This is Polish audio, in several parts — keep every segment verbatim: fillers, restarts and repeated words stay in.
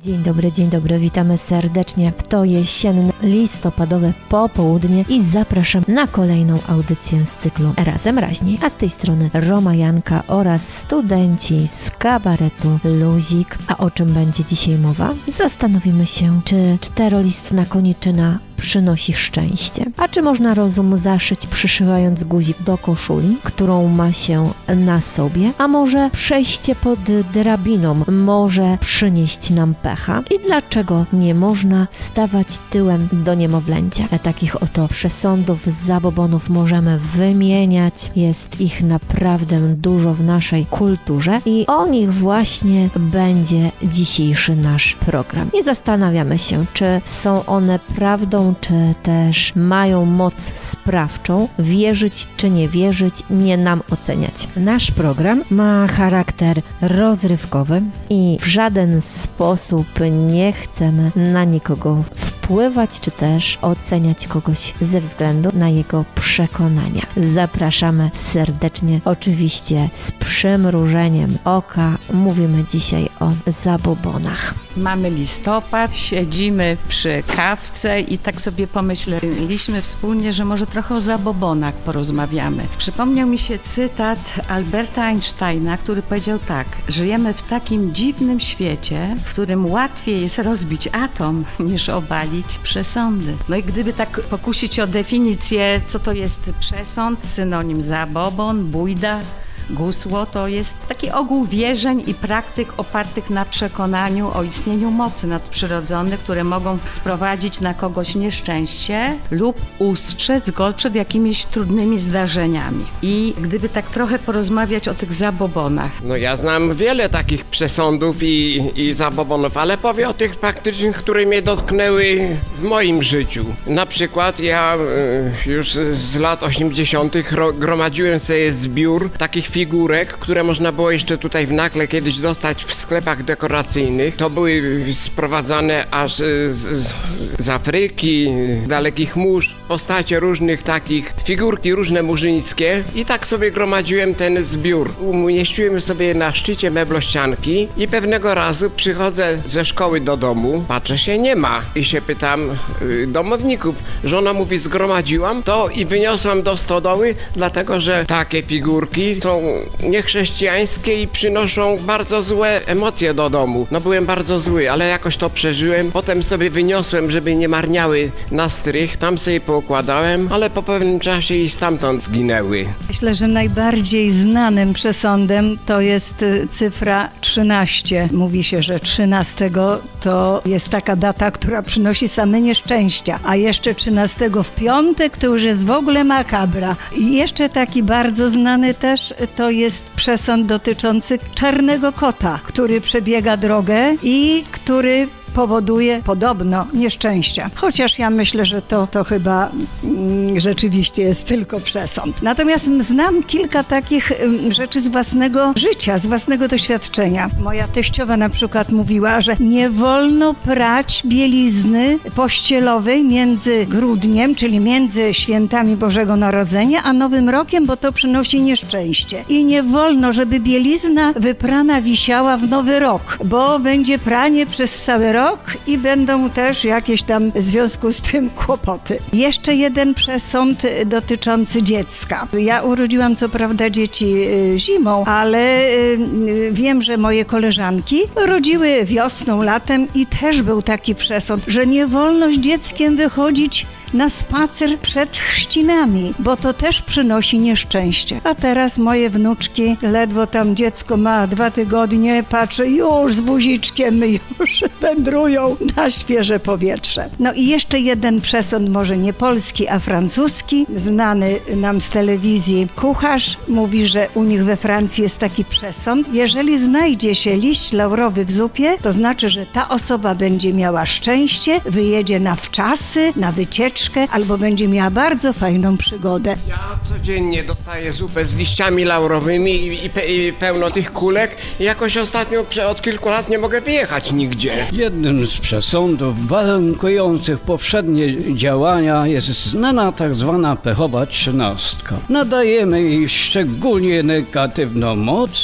Dzień dobry, dzień dobry, witamy serdecznie w to jesienne, listopadowe popołudnie i zapraszam na kolejną audycję z cyklu Razem Raźniej, a z tej strony Roma Janka oraz studenci z kabaretu Luzik. A o czym będzie dzisiaj mowa? Zastanowimy się, czy czterolistna koniczyna przynosi szczęście, a czy można rozum zaszyć przyszywając guzik do koszuli, którą ma się na sobie, a może przejście pod drabiną może przynieść nam pecha i dlaczego nie można stawać tyłem do niemowlęcia. Takich oto przesądów, zabobonów możemy wymieniać, jest ich naprawdę dużo w naszej kulturze i o nich właśnie będzie dzisiejszy nasz program. I zastanawiamy się, czy są one prawdą, czy też mają moc sprawczą, wierzyć czy nie wierzyć, nie nam oceniać. Nasz program ma charakter rozrywkowy i w żaden sposób nie chcemy na nikogo wpływać, czy też oceniać kogoś ze względu na jego przekonania. Zapraszamy serdecznie, oczywiście z przymrużeniem oka. Mówimy dzisiaj o zabobonach. Mamy listopad, siedzimy przy kawce i tak sobie pomyśleliśmy wspólnie, że może trochę o zabobonach porozmawiamy. Przypomniał mi się cytat Alberta Einsteina, który powiedział tak: żyjemy w takim dziwnym świecie, w którym łatwiej jest rozbić atom niż obalić przesądy. No i gdyby tak pokusić o definicję, co to jest przesąd, synonim zabobon, bójda, gusło, to jest taki ogół wierzeń i praktyk opartych na przekonaniu o istnieniu mocy nadprzyrodzonych, które mogą sprowadzić na kogoś nieszczęście lub ustrzec go przed jakimiś trudnymi zdarzeniami. I gdyby tak trochę porozmawiać o tych zabobonach. No ja znam wiele takich przesądów i, i zabobonów, ale powiem o tych praktycznych, które mnie dotknęły w moim życiu. Na przykład ja y, już z lat osiemdziesiątych gromadziłem sobie zbiór takich figurek, które można było jeszcze tutaj w Nakle kiedyś dostać w sklepach dekoracyjnych. To były sprowadzane aż z, z, z Afryki, dalekich mórz, postacie różnych takich, figurki różne murzyńskie i tak sobie gromadziłem ten zbiór. Umieściłem sobie na szczycie meblościanki i pewnego razu przychodzę ze szkoły do domu, patrzę się, nie ma i się pytam y, domowników. Żona mówi, zgromadziłam to i wyniosłam do stodoły, dlatego że takie figurki są niechrześcijańskie i przynoszą bardzo złe emocje do domu. No byłem bardzo zły, ale jakoś to przeżyłem. Potem sobie wyniosłem, żeby nie marniały na strych, tam sobie poukładałem, ale po pewnym czasie i stamtąd zginęły. Myślę, że najbardziej znanym przesądem to jest cyfra trzynaście. Mówi się, że trzynastego to jest taka data, która przynosi same nieszczęścia, a jeszcze trzynastego w piątek to już jest w ogóle makabra. I jeszcze taki bardzo znany też to jest przesąd dotyczący czarnego kota, który przebiega drogę i który powoduje podobno nieszczęścia. Chociaż ja myślę, że to, to chyba mm, rzeczywiście jest tylko przesąd. Natomiast znam kilka takich mm, rzeczy z własnego życia, z własnego doświadczenia. Moja teściowa na przykład mówiła, że nie wolno prać bielizny pościelowej między grudniem, czyli między świętami Bożego Narodzenia, a Nowym Rokiem, bo to przynosi nieszczęście. I nie wolno, żeby bielizna wyprana wisiała w Nowy Rok, bo będzie pranie przez cały rok i będą też jakieś tam w związku z tym kłopoty. Jeszcze jeden przesąd dotyczący dziecka. Ja urodziłam co prawda dzieci zimą, ale wiem, że moje koleżanki rodziły wiosną, latem i też był taki przesąd, że nie wolno z dzieckiem wychodzić na spacer przed chrzcinami, bo to też przynosi nieszczęście. A teraz moje wnuczki, ledwo tam dziecko ma dwa tygodnie, patrzę, już z woziczkiem już wędrują na świeże powietrze. No i jeszcze jeden przesąd, może nie polski, a francuski, znany nam z telewizji kucharz mówi, że u nich we Francji jest taki przesąd: jeżeli znajdzie się liść laurowy w zupie, to znaczy, że ta osoba będzie miała szczęście, wyjedzie na wczasy, na wycieczkę, albo będzie miała bardzo fajną przygodę. Ja codziennie dostaję zupę z liściami laurowymi i, i, pe, i pełno tych kulek i jakoś ostatnio od kilku lat nie mogę wyjechać nigdzie. Jednym z przesądów warunkujących poprzednie działania jest znana tak zwana pechowa trzynastka. Nadajemy jej szczególnie negatywną moc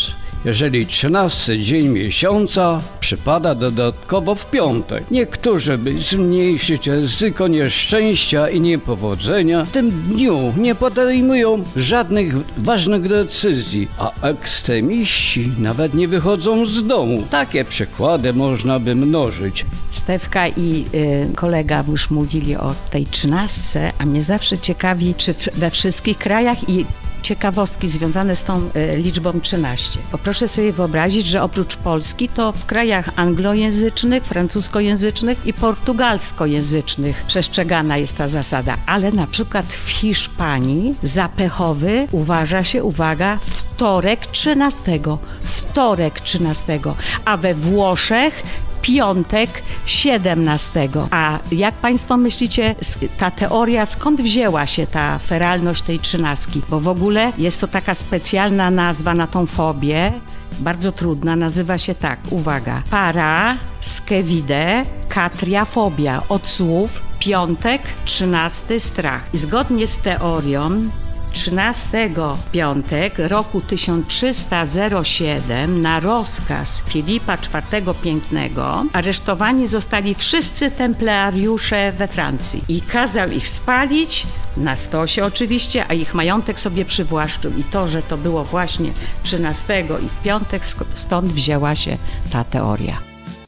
jeżeli trzynasty dzień miesiąca przypada dodatkowo w piątek. Niektórzy, by zmniejszyć ryzyko nieszczęścia i niepowodzenia, w tym dniu nie podejmują żadnych ważnych decyzji, a ekstremiści nawet nie wychodzą z domu. Takie przykłady można by mnożyć. Stefka i y, kolega już mówili o tej trzynastce, a mnie zawsze ciekawi, czy w, we wszystkich krajach i ciekawostki związane z tą y, liczbą trzynaście. Bo proszę sobie wyobrazić, że oprócz Polski to w krajach anglojęzycznych, francuskojęzycznych i portugalskojęzycznych przestrzegana jest ta zasada. Ale na przykład w Hiszpanii za pechowy uważa się, uwaga, wtorek trzynastego. Wtorek trzynastego. A we Włoszech piątek siedemnastego. A jak Państwo myślicie, ta teoria, skąd wzięła się ta feralność tej trzynastki? Bo w ogóle jest to taka specjalna nazwa na tą fobię, bardzo trudna, nazywa się tak, uwaga, paraskevide katriafobia, od słów piątek, trzynasty, strach. I zgodnie z teorią trzynastego piątek roku tysiąc trzysta siedem na rozkaz Filipa czwartego Pięknego aresztowani zostali wszyscy templariusze we Francji i kazał ich spalić na stosie oczywiście, a ich majątek sobie przywłaszczył. I to, że to było właśnie trzynastego i w piątek, stąd wzięła się ta teoria.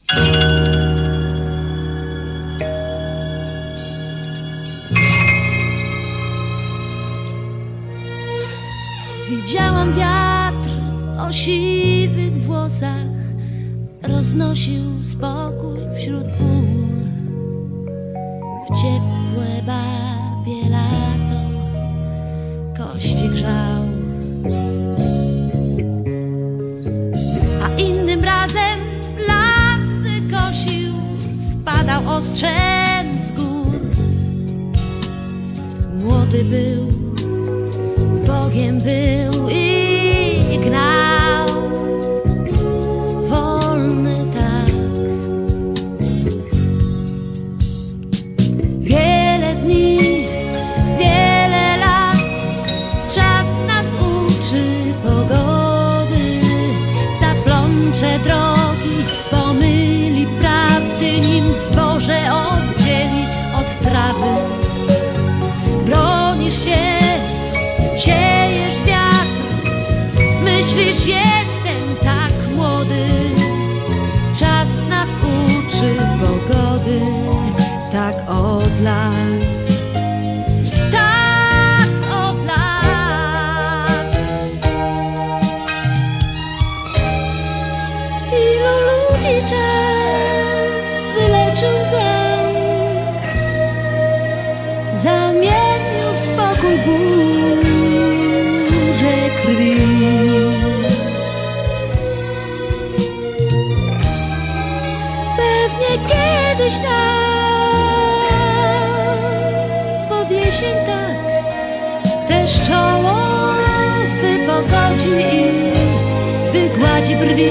Widziałam wiatr o siwych włosach, roznosił spokój wśród pól. W ciepłe babie lato kości grzał, a innym razem lasy kosił, spadał ostrzem z gór. Młody był, Bogiem był i gnał, wolny tak. Wiele dni, wiele lat, czas nas uczy pogody. Zaplącze drogi, pomyli prawdy, nim zboże oddzieli od trawy. Bronisz się, siejesz wiatr, myślisz, jestem tak młody. Czas nas uczy pogody, tak od lat, tak od lat. Ilu ludzi czas wyleczył zał, zamienił w spokój ból krwi. Pewnie kiedyś tam pod jesień tak też czoło wypogodzi i wygładzi brwi.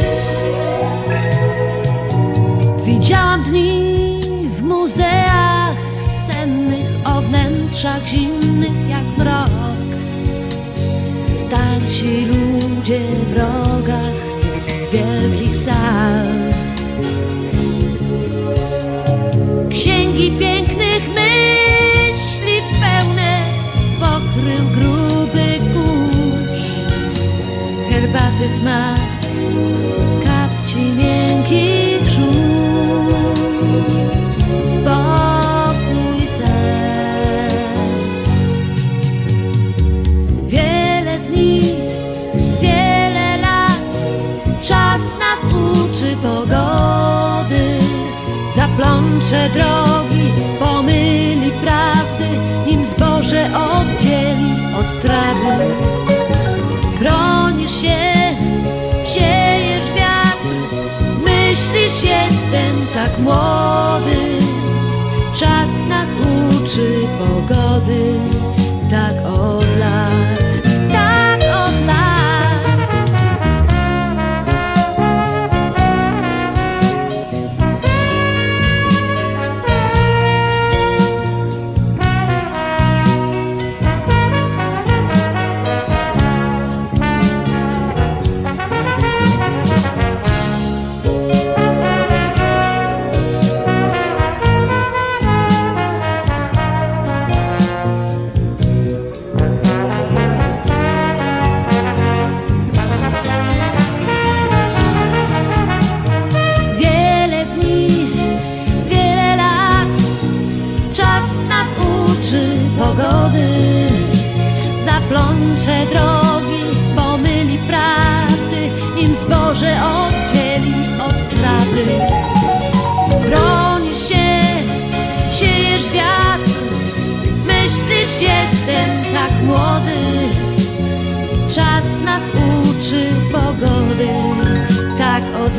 Widziałam dni w muzeach sennych o wnętrzach zimnych jak mrok. Starsi ludzie w rogach wielkich sal. Księgi pięknych myśli pełne pokrył gruby kurz. Herbaty smak, kapci miękki krzus. Spokój serc. Wiele dni, wiele lat, czas nas uczy pogody. Zaplącze drogi, pomyli prawdy, nim zboże oddzieli od trawy. Bronisz się, siejesz wiatr, myślisz, jestem tak młody. Czas nas uczy pogody, tak od lat, tak od lat.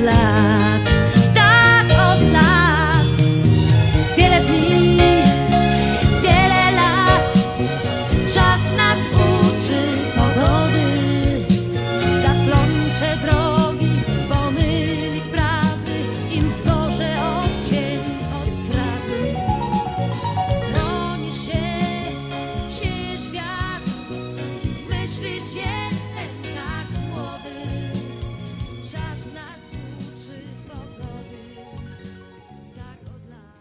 lat, tak od lat. Wiele dni, wiele lat, czas nas uczy pogody. Zaplącze drogi, pomyli prawy, im zboże oddzieli od trawy. Broni się, siejesz wiatr, myślisz jestem tak młody. Czas nas uczy pogody, tak od lat.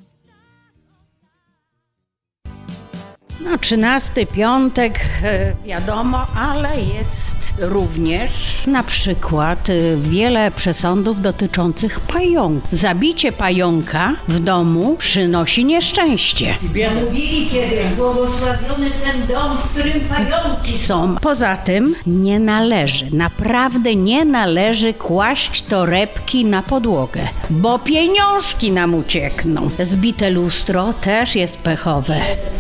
No, trzynasty piątek, e, wiadomo, ale jest również na przykład e, wiele przesądów dotyczących pająków. Zabicie pająka w domu przynosi nieszczęście. Mówili kiedyś, błogosławiony ten dom, w którym pająki są. Poza tym nie należy, naprawdę nie należy kłaść torebki na podłogę, bo pieniążki nam uciekną. Zbite lustro też jest pechowe.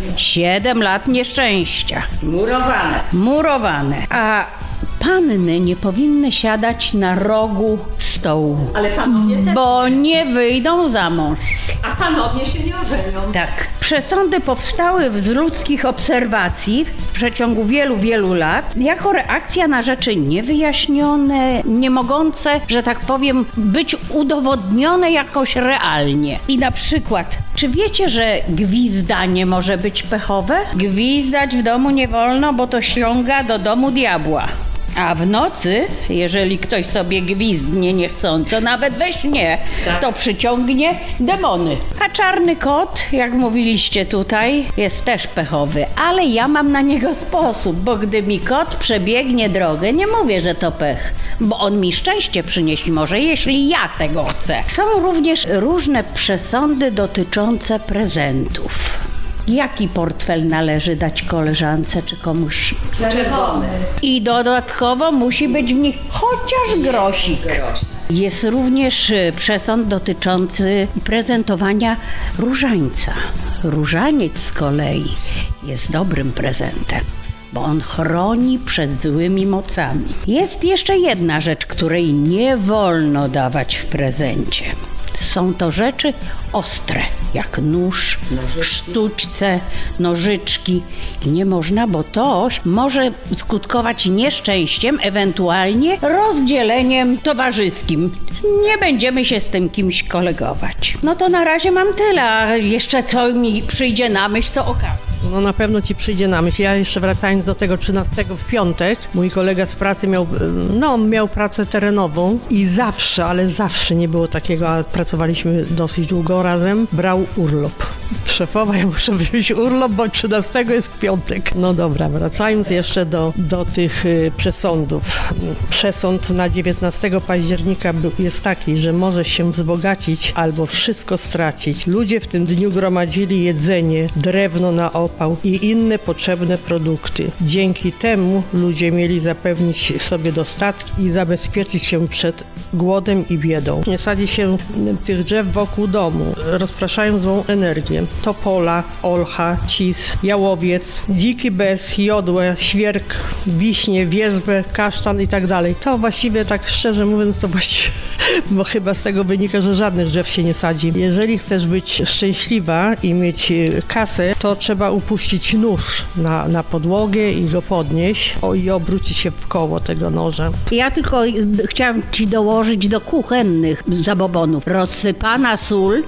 Siedem lat nieszczęścia. Murowane. Murowane. A panny nie powinny siadać na rogu stołu. Ale panowie też. Bo nie wyjdą za mąż. A panowie się nie ożenią. Tak. Przesądy powstały z ludzkich obserwacji w przeciągu wielu, wielu lat jako reakcja na rzeczy niewyjaśnione, nie mogące, że tak powiem, być udowodnione jakoś realnie. I na przykład, czy wiecie, że gwizdanie może być pechowe? Gwizdać w domu nie wolno, bo to ściąga do domu diabła. A w nocy, jeżeli ktoś sobie gwizdnie niechcąco, nawet we śnie, tak, to przyciągnie demony. A czarny kot, jak mówiliście tutaj, jest też pechowy, ale ja mam na niego sposób, bo gdy mi kot przebiegnie drogę, nie mówię, że to pech, bo on mi szczęście przynieść może, jeśli ja tego chcę. Są również różne przesądy dotyczące prezentów. Jaki portfel należy dać koleżance czy komuś? Czerwony. I dodatkowo musi być w nich chociaż grosik. Jest również przesąd dotyczący prezentowania różańca. Różaniec z kolei jest dobrym prezentem, bo on chroni przed złymi mocami. Jest jeszcze jedna rzecz, której nie wolno dawać w prezencie. Są to rzeczy ostre, jak nóż, nożyczki, sztućce, nożyczki. Nie można, bo to może skutkować nieszczęściem, ewentualnie rozdzieleniem towarzyskim. Nie będziemy się z tym kimś kolegować. No to na razie mam tyle, a jeszcze co mi przyjdzie na myśl, to okaże. No na pewno ci przyjdzie na myśl. Ja jeszcze wracając do tego trzynastego w piątek, mój kolega z pracy miał, no miał pracę terenową i zawsze, ale zawsze nie było takiego, a pracowaliśmy dosyć długo razem, brał urlop. Szefowa, ja muszę wziąć urlop, bo trzynastego jest piątek. No dobra, wracając jeszcze do, do tych y, przesądów. Przesąd na dziewiętnastego października był, jest taki, że możesz się wzbogacić albo wszystko stracić. Ludzie w tym dniu gromadzili jedzenie, drewno na opał i inne potrzebne produkty. Dzięki temu ludzie mieli zapewnić sobie dostatki i zabezpieczyć się przed głodem i biedą. Nie sadzi się tych drzew wokół domu, rozpraszając złą energię. Topola, olcha, cis, jałowiec, dziki bez, jodłę, świerk, wiśnie, wierzbę, kasztan i tak dalej. To właściwie, tak szczerze mówiąc, to właściwie, bo chyba z tego wynika, że żadnych drzew się nie sadzi. Jeżeli chcesz być szczęśliwa i mieć kasę, to trzeba upuścić nóż na, na podłogę i go podnieść o, i obrócić się w koło tego noża. Ja tylko chciałam ci dołożyć do kuchennych zabobonów. Rozsypana sól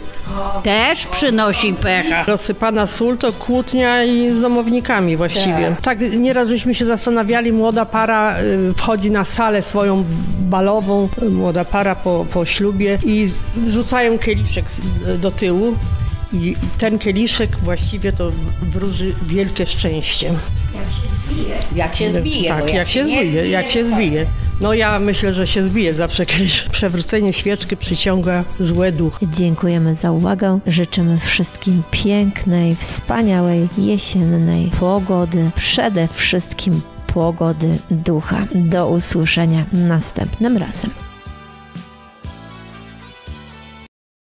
też przynosi pecha. Rozsypana sól to kłótnia i z domownikami właściwie. Tak, tak nieraz żeśmy się zastanawiali, młoda para y, wchodzi na salę swoją balową, młoda para po, po ślubie i rzucają kieliszek do tyłu. I ten kieliszek właściwie to wróży wielkie szczęście. Jak się zbije. Tak, jak, jak się zbije, jak się zbije. No ja myślę, że się zbije zawsze kiedyś. Przewrócenie świeczki przyciąga złe duchy. Dziękujemy za uwagę. Życzymy wszystkim pięknej, wspaniałej, jesiennej pogody. Przede wszystkim pogody ducha. Do usłyszenia następnym razem.